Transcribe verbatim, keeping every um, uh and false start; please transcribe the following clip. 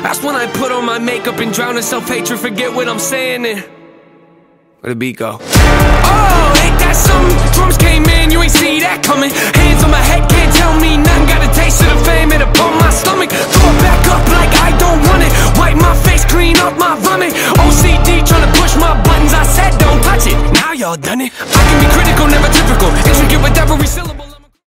That's when I put on my makeup and drown in self-hatred. Forget what I'm saying and where the beat go? Oh, ain't that something? Drums came in, you ain't see that coming. Hands on my head, can't tell me nothing. Got a taste of the fame, it upon my stomach. Throw it back up like I don't want it. Wipe my face, clean up my vomit. O C D tryna push my buttons, I said don't touch it. Now y'all done it. I can be critical, never typical. Intricate with every syllable.